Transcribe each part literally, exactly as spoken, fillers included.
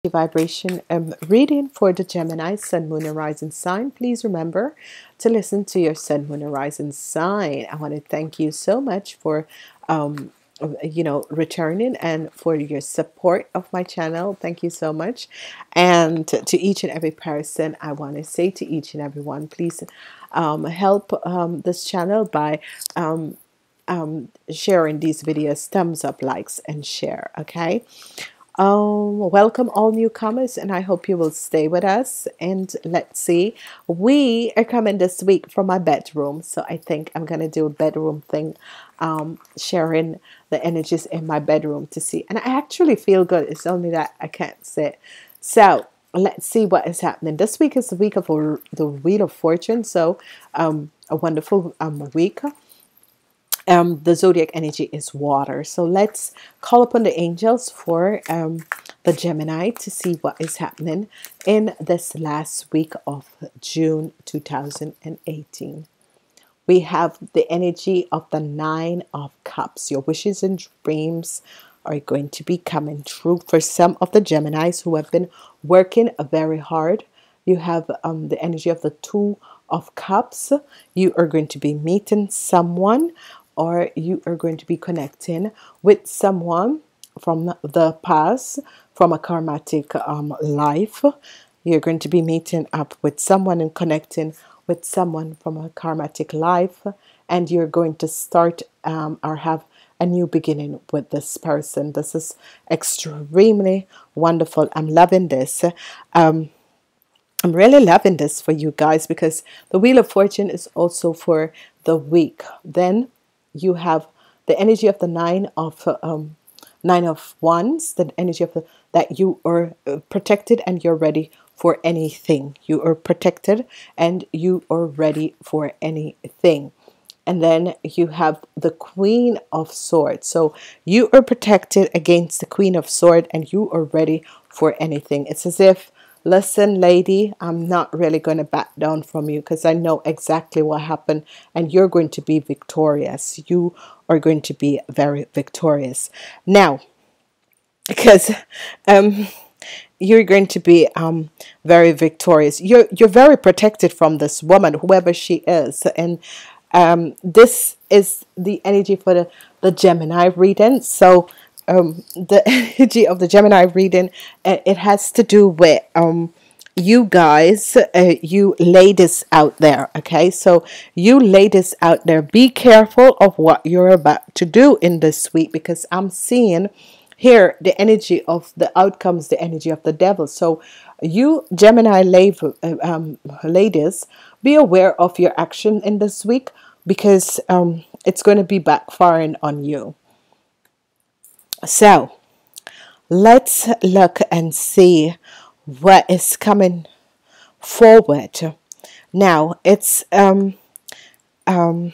Vibration um, reading for the Gemini Sun, Moon, and Rising sign. Please remember to listen to your Sun, Moon, and Rising sign. I want to thank you so much for um, you know returning and for your support of my channel. Thank you so much. And to each and every person, I want to say to each and every one, please um, help um, this channel by um, um, sharing these videos, thumbs up, likes, and share. Okay. Um, welcome all newcomers, and I hope you will stay with us. And let's see, we are coming this week from my bedroom, so I think I'm gonna do a bedroom thing, um, sharing the energies in my bedroom to see. And I actually feel good. It's only that I can't sit. So let's see what is happening. This week is the week of the Wheel of Fortune, so um, a wonderful um, week. Um, the zodiac energy is water. So let's call upon the angels for um, the Gemini to see what is happening in this last week of June two thousand eighteen. We have the energy of the Nine of Cups. Your wishes and dreams are going to be coming true for some of the Geminis who have been working very hard. You have um, the energy of the Two of Cups. You are going to be meeting someone, or you are going to be connecting with someone from the past, from a karmatic um, life. You're going to be meeting up with someone and connecting with someone from a karmatic life, and you're going to start um, or have a new beginning with this person. This is extremely wonderful. I'm loving this. Um, I'm really loving this for you guys, because the Wheel of Fortune is also for the week. Then you have the energy of the nine of um, nine of wands, the energy of the, that you are protected and you're ready for anything. You are protected and you are ready for anything. And then you have the Queen of Swords. So you are protected against the Queen of Swords and you are ready for anything. It's as if, listen, lady, I'm not really going to back down from you, because I know exactly what happened and you're going to be victorious. You are going to be very victorious. Now, because um, you're going to be um, very victorious. You're, you're very protected from this woman, whoever she is. And um, this is the energy for the, the Gemini reading. So Um, the energy of the Gemini reading, uh, it has to do with um, you guys, uh, you ladies out there. Okay, so you ladies out there, be careful of what you're about to do in this week, because I'm seeing here the energy of the outcomes, the energy of the devil. So you Gemini um, ladies, be aware of your action in this week, because um, it's going to be backfiring on you. So let's look and see what is coming forward. Now, it's um, um,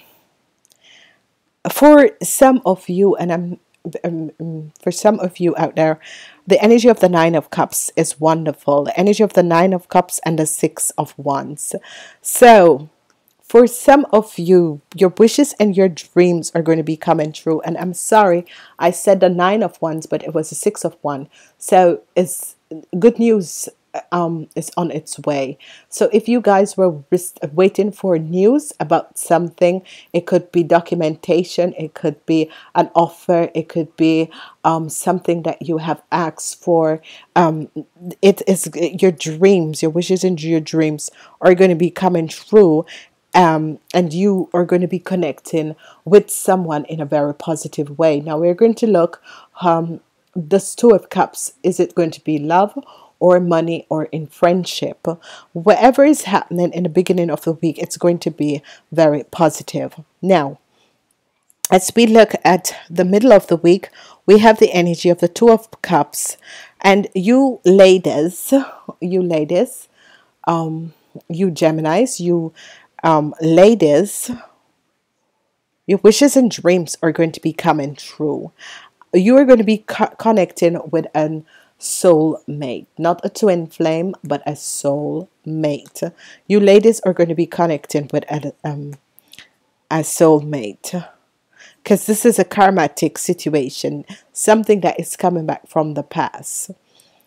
for some of you, and I'm um, for some of you out there, the energy of the Nine of Cups is wonderful. The energy of the Nine of Cups and the Six of Wands. So for some of you, your wishes and your dreams are going to be coming true. And I'm sorry, I said the Nine of Wands, but it was a Six of Wands. So it's good news um, is on its way. So if you guys were waiting for news about something, it could be documentation, it could be an offer, it could be um, something that you have asked for. Um, it is your dreams, your wishes and your dreams are going to be coming true. Um, and you are going to be connecting with someone in a very positive way. Now we're going to look, um, this Two of Cups, is it going to be love or money or in friendship? Whatever is happening in the beginning of the week, it's going to be very positive. Now, as we look at the middle of the week, we have the energy of the Two of Cups. And you ladies, you ladies, um, you Geminis, you Um, ladies, your wishes and dreams are going to be coming true. You are going to be co connecting with a soul mate, not a twin flame, but a soul mate. You ladies are going to be connecting with a, um, a soul mate, because this is a karmatic situation, something that is coming back from the past.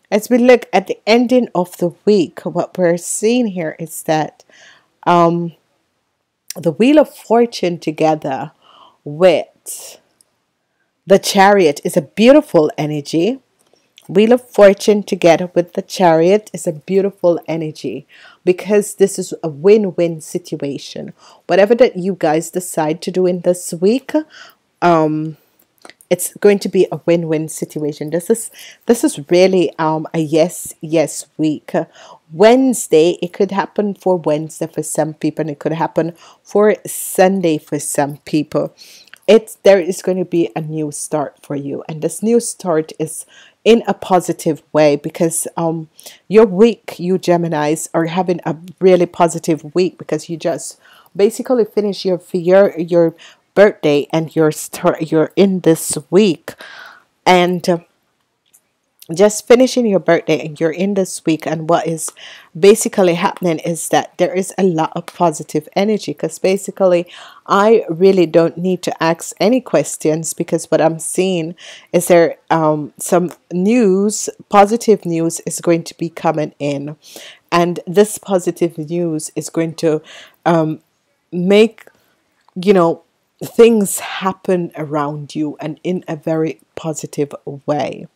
As we look at the ending of the week, what we're seeing here is that um, the Wheel of Fortune together with the Chariot is a beautiful energy. Wheel of Fortune together with the Chariot is a beautiful energy because this is a win-win situation. Whatever that you guys decide to do in this week, um, it's going to be a win-win situation. This is this is really um, a yes, yes week. Wednesday, it could happen for Wednesday for some people, and it could happen for Sunday for some people. It's there is going to be a new start for you, and this new start is in a positive way because um your week, you Geminis, are having a really positive week because you just basically finish your your your birthday and you're start you're in this week, and uh, just finishing your birthday and you're in this week, and what is basically happening is that there is a lot of positive energy because basically I really don't need to ask any questions because what I'm seeing is there um, some news, positive news is going to be coming in, and this positive news is going to um, make, you know, things happen around you and in a very positive way.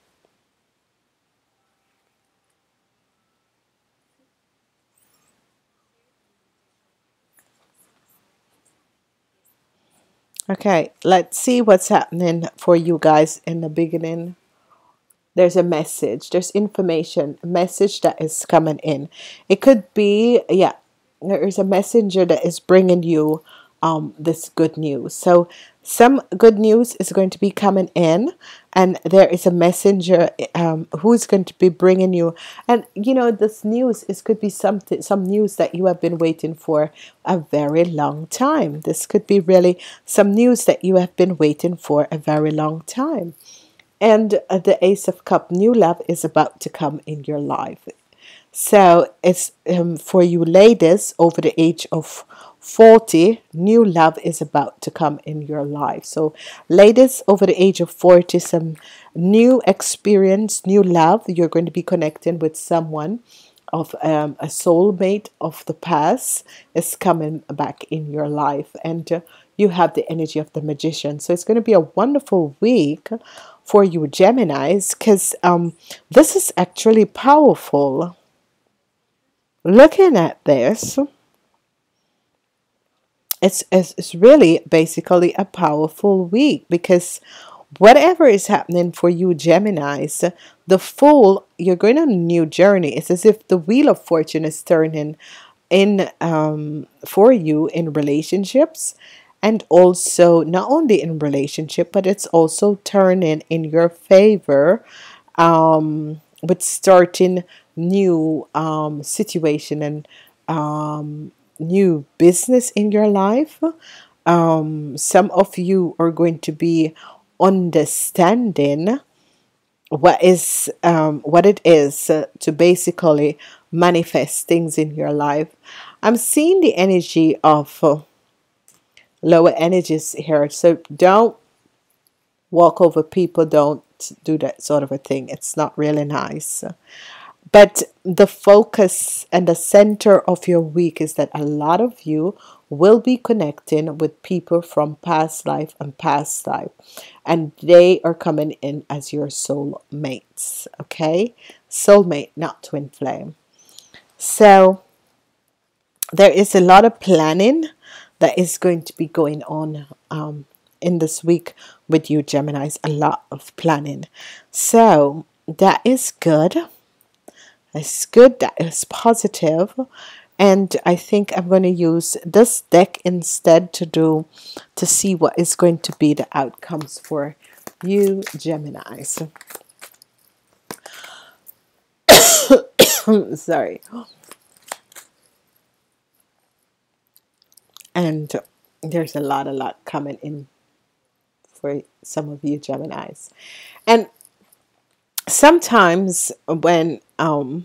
Okay, let's see what's happening for you guys in the beginning. There's a message, there's information, a message that is coming in. It could be, yeah, there is a messenger that is bringing you um, this good news. So some good news is going to be coming in, and there is a messenger um, who's going to be bringing you. And you know, this news is could be something, some news that you have been waiting for a very long time. This could be really some news that you have been waiting for a very long time. And uh, the Ace of Cup, new love is about to come in your life. So it's um, for you ladies over the age of forty, new love is about to come in your life. So ladies over the age of forty, some new experience, new love. You're going to be connecting with someone of um, a soulmate of the past is coming back in your life, and uh, you have the energy of the Magician. So it's going to be a wonderful week for you Geminis because um, this is actually powerful. Looking at this, it's, it's, it's really basically a powerful week because whatever is happening for you Geminis, the Fool, you're going on a new journey. It's as if the Wheel of Fortune is turning in um, for you in relationships, and also not only in relationship, but it's also turning in your favor um, with starting new um, situation and um, new business in your life. Um, some of you are going to be understanding what is um, what it is uh, to basically manifest things in your life. I'm seeing the energy of uh, lower energies here, so don't walk over people, don't do that sort of a thing. It's not really nice. But the focus and the center of your week is that a lot of you will be connecting with people from past life and past life, and they are coming in as your soul mates. Okay, soulmate, not twin flame. So there is a lot of planning that is going to be going on um, in this week with you Geminis. A lot of planning, so that is good. It's good, that is positive, and I think I'm going to use this deck instead to do to see what is going to be the outcomes for you Geminis. Sorry. And there's a lot a lot coming in for some of you Geminis, and sometimes when um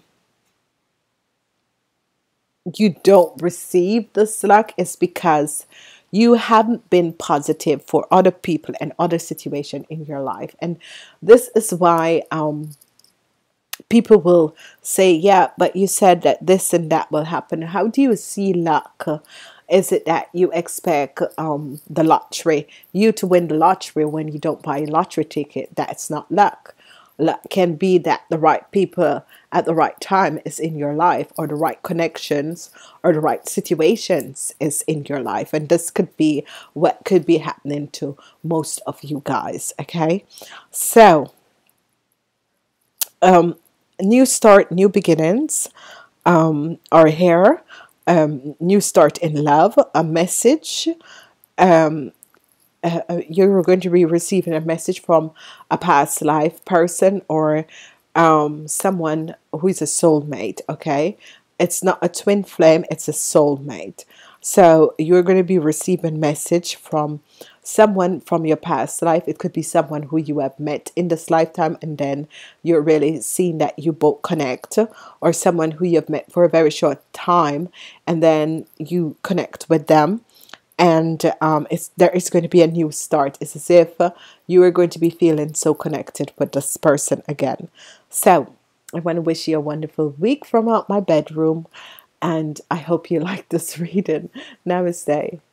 you don't receive this luck, is because you haven't been positive for other people and other situation in your life. And this is why um people will say, yeah, but you said that this and that will happen. How do you see luck? Is it that you expect um, the lottery, you to win the lottery when you don't buy a lottery ticket? That's not luck. Luck can be that the right people at the right time is in your life, or the right connections or the right situations is in your life. And this could be what could be happening to most of you guys. Okay, so um, new start, new beginnings um, are here. Um, new start in love, a message. Um, uh, uh, you're going to be receiving a message from a past life person, or um, someone who is a soulmate. Okay, it's not a twin flame, it's a soulmate. So you're going to be receiving a message from someone from your past life. It could be someone who you have met in this lifetime, and then you're really seeing that you both connect, or someone who you've met for a very short time, and then you connect with them. And um, it's there is going to be a new start. It's as if uh, you are going to be feeling so connected with this person again. So I want to wish you a wonderful week from out my bedroom, and I hope you like this reading. Namaste.